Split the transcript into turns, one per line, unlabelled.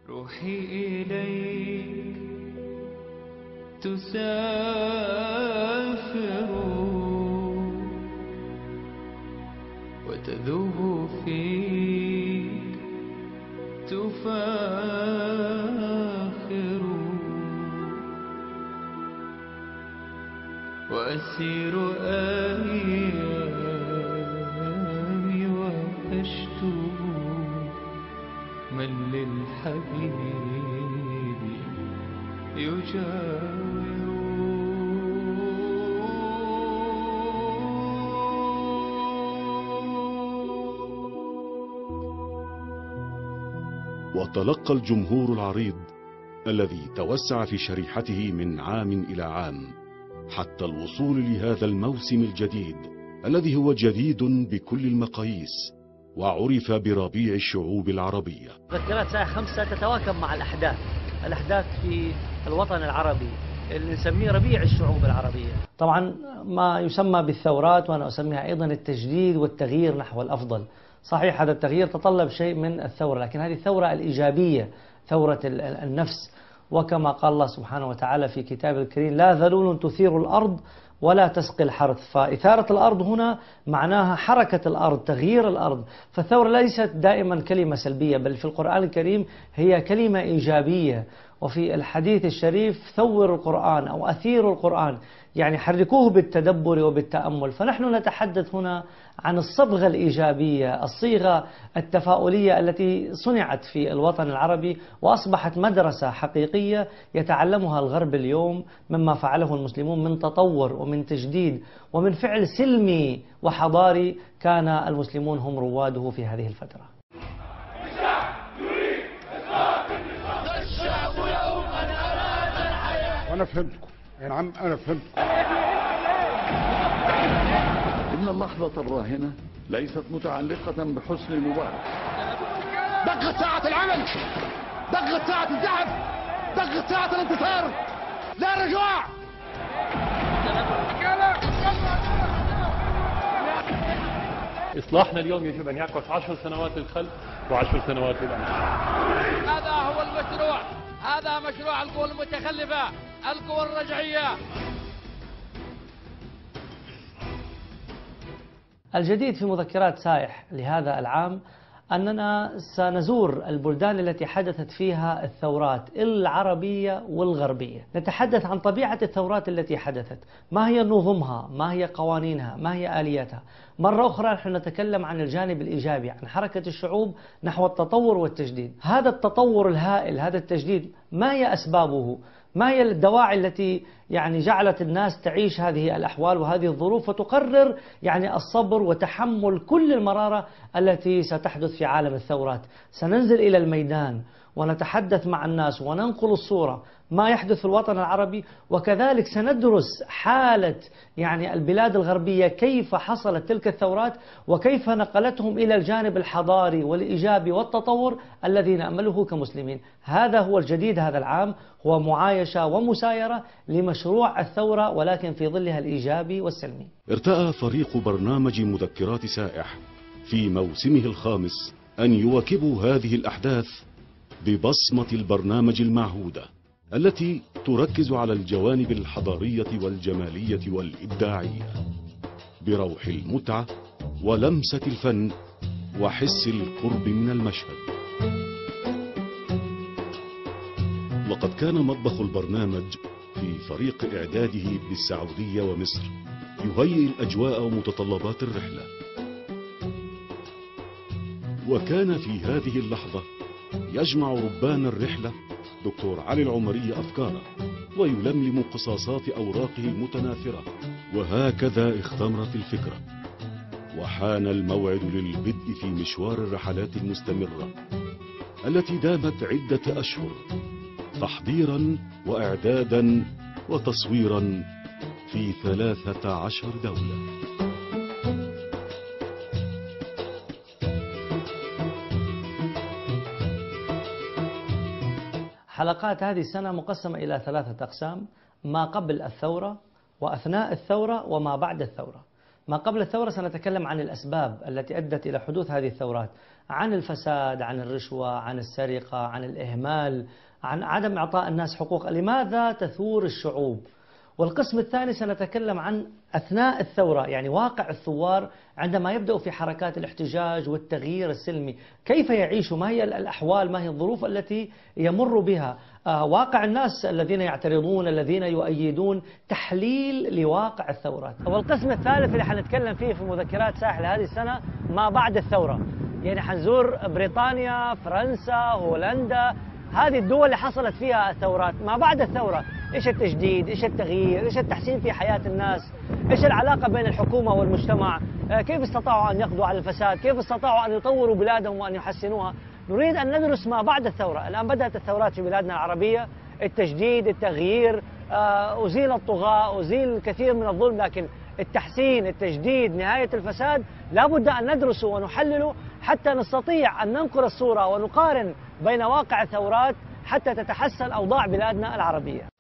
روحي إليك تسافر وتذوب فيك تفاخر وأسير أيامي وأشتو من للحبيب يجاور.
وتلقى الجمهور العريض الذي توسع في شريحته من عام إلى عام حتى الوصول لهذا الموسم الجديد الذي هو جديد بكل المقاييس وعرف بربيع الشعوب العربية.
مذكرات سائح 5 تتواكب مع الأحداث في الوطن العربي اللي نسميه ربيع الشعوب العربية. طبعا ما يسمى بالثورات وأنا أسميها أيضا التجديد والتغيير نحو الأفضل. صحيح هذا التغيير تطلب شيء من الثورة، لكن هذه الثورة الإيجابية، ثورة النفس. وكما قال الله سبحانه وتعالى في كتابه الكريم: لا ذلول تثير الأرض ولا تسقي الحرث. فإثارة الأرض هنا معناها حركة الأرض، تغيير الأرض. فالثورة ليست دائما كلمة سلبية، بل في القرآن الكريم هي كلمة إيجابية. وفي الحديث الشريف: ثوروا القرآن أو أثيروا القرآن، يعني حركوه بالتدبر وبالتأمل. فنحن نتحدث هنا عن الصبغة الإيجابية، الصيغة التفاؤلية التي صنعت في الوطن العربي وأصبحت مدرسة حقيقية يتعلمها الغرب اليوم مما فعله المسلمون من تطور ومن تجديد ومن فعل سلمي وحضاري كان المسلمون هم رواده في هذه الفترة.
وأنا فهمتكم يا نعم، أنا فهمتكم.
إن اللحظة الراهنة ليست متعلقة بحسن مبارك.
دقت ساعة العمل، دقت ساعة الزحف، دقت ساعة الانتصار، لا رجوع.
إصلاحنا اليوم يجب أن يعكس 10 سنوات للخلف و10 سنوات للأمام.
هذا هو المشروع، هذا مشروع القوى المتخلفة، القوى الرجعية.
الجديد في مذكرات سائح لهذا العام أننا سنزور البلدان التي حدثت فيها الثورات العربية والغربية. نتحدث عن طبيعة الثورات التي حدثت، ما هي نظمها، ما هي قوانينها، ما هي آلياتها. مرة أخرى نحن نتكلم عن الجانب الإيجابي، عن حركة الشعوب نحو التطور والتجديد. هذا التطور الهائل، هذا التجديد، ما هي أسبابه؟ ما هي الدواعي التي جعلت الناس تعيش هذه الأحوال وهذه الظروف وتقرر الصبر وتحمل كل المرارة التي ستحدث في عالم الثورات؟ سننزل إلى الميدان ونتحدث مع الناس وننقل الصورة ما يحدث في الوطن العربي، وكذلك سندرس حالة البلاد الغربية كيف حصلت تلك الثورات وكيف نقلتهم إلى الجانب الحضاري والإيجابي والتطور الذي نأمله كمسلمين. هذا هو الجديد هذا العام، هو معايشة ومسايرة لمشروع الثورة ولكن في ظلها الإيجابي والسلمي.
ارتأى فريق برنامج مذكرات سائح في موسمه الخامس أن يواكبوا هذه الأحداث ببصمة البرنامج المعهودة التي تركز على الجوانب الحضارية والجمالية والإبداعية بروح المتعة ولمسة الفن وحس القرب من المشهد. لقد كان مطبخ البرنامج في فريق إعداده بالسعودية ومصر يهيئ الأجواء ومتطلبات الرحلة، وكان في هذه اللحظة يجمع ربان الرحلة دكتور علي العمري أفكاره ويلملم قصاصات أوراقه المتناثرة، وهكذا اختمرت الفكرة وحان الموعد للبدء في مشوار الرحلات المستمرة التي دامت عدة أشهر تحضيرا وإعدادا وتصويرا في 13 دولة.
حلقات هذه السنة مقسمة إلى 3 أقسام: ما قبل الثورة وأثناء الثورة وما بعد الثورة. ما قبل الثورة سنتكلم عن الأسباب التي أدت إلى حدوث هذه الثورات، عن الفساد، عن الرشوة، عن السرقة، عن الإهمال، عن عدم إعطاء الناس حقوق، لماذا تثور الشعوب. والقسم الثاني سنتكلم عن أثناء الثورة، يعني واقع الثوار عندما يبدأوا في حركات الاحتجاج والتغيير السلمي، كيف يعيشوا، ما هي الأحوال، ما هي الظروف التي يمر بها، واقع الناس الذين يعترضون، الذين يؤيدون، تحليل لواقع الثورات. والقسم الثالث اللي حنتكلم فيه في مذكرات ساحل هذه السنة ما بعد الثورة، يعني حنزور بريطانيا، فرنسا، هولندا، هذه الدول اللي حصلت فيها الثورات. ما بعد الثورة إيش التجديد، إيش التغيير، إيش التحسين في حياة الناس، إيش العلاقة بين الحكومة والمجتمع، كيف استطاعوا أن يقضوا على الفساد، كيف استطاعوا أن يطوروا بلادهم وأن يحسنوها. نريد أن ندرس ما بعد الثورة. الآن بدأت الثورات في بلادنا العربية، التجديد، التغيير، أزيل الطغاة، أزيل الكثير من الظلم، لكن التحسين، التجديد، نهاية الفساد لا بد أن ندرسه ونحلله حتى نستطيع أن ننقل الصورة ونقارن بين واقع الثورات حتى تتحسن أوضاع بلادنا العربية.